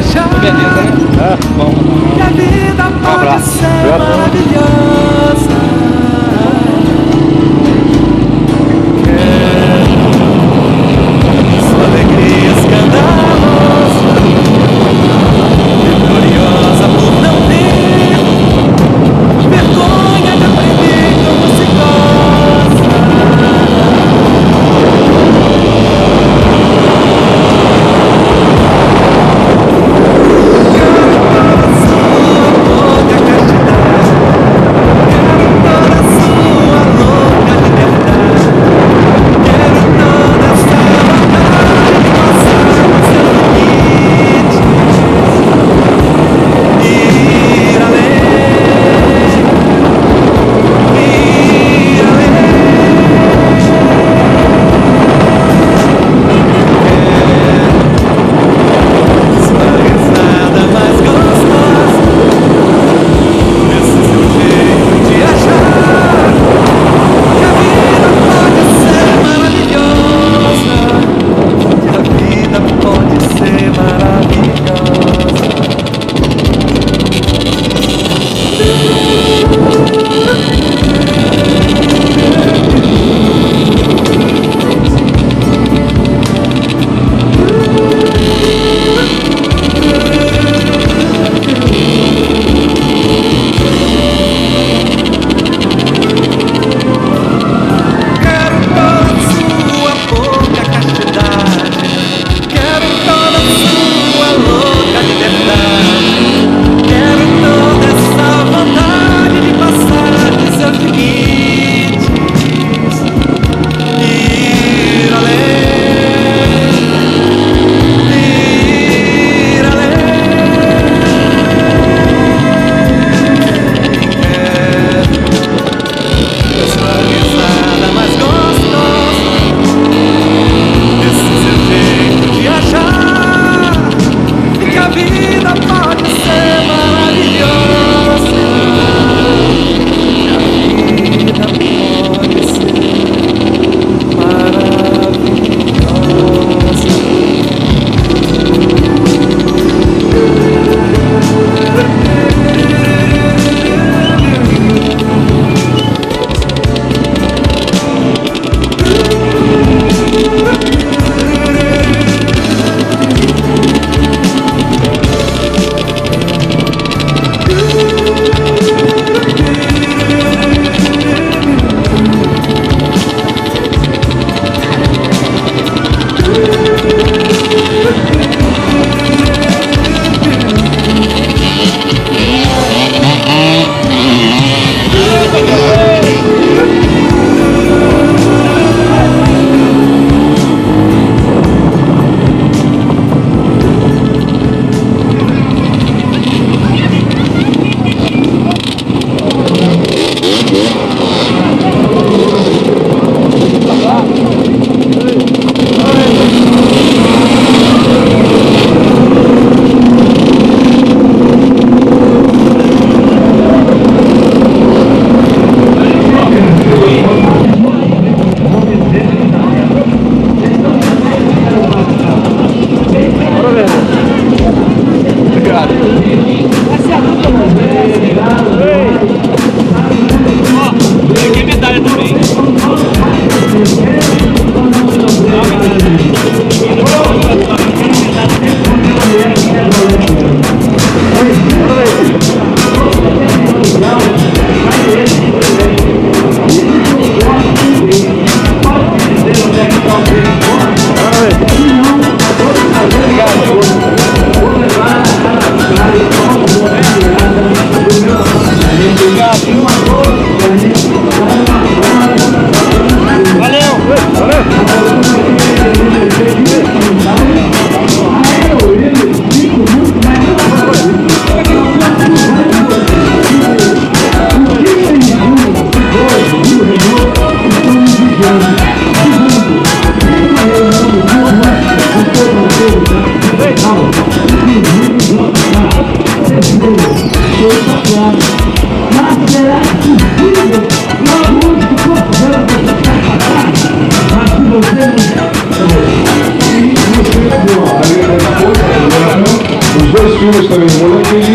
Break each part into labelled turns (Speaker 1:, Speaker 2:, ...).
Speaker 1: achar.
Speaker 2: Beleza, né? Bom.
Speaker 1: Que a vida pode ser maravilhosa. Quero sua alegria escandalosa, vitoriosa por não ter vergonha de aprender como se goza.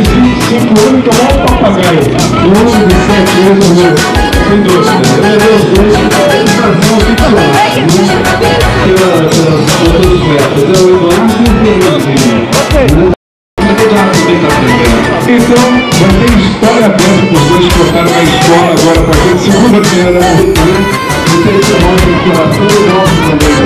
Speaker 3: 25 anos que é o maior papagaio. O homem de 7 anos, sem dúvida. Ele é Deus, ilustração ficcional. Pelas fotos netas. É o Eduardo e o Fernandinho. Então, vai ter história aberta para os dois contaram na escola agora para a gente, segunda-feira da manhã. Vocês se mostram o coração e o nosso também.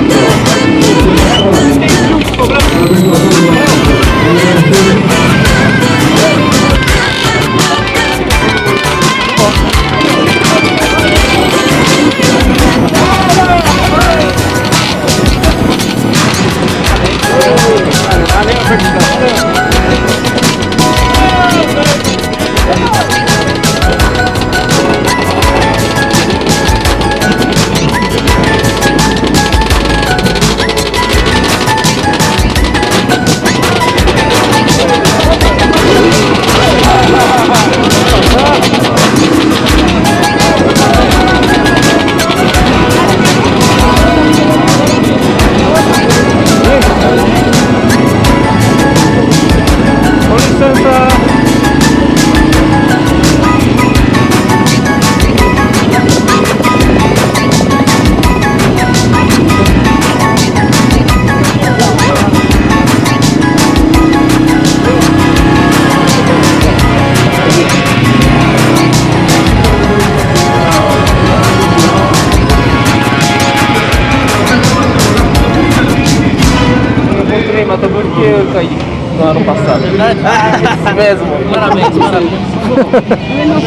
Speaker 2: Matador que eu caí no ano passado. Isso mesmo. Parabéns, parabéns.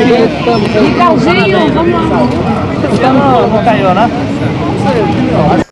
Speaker 1: Legalzinho, vamos lá.
Speaker 2: Não caiu, né?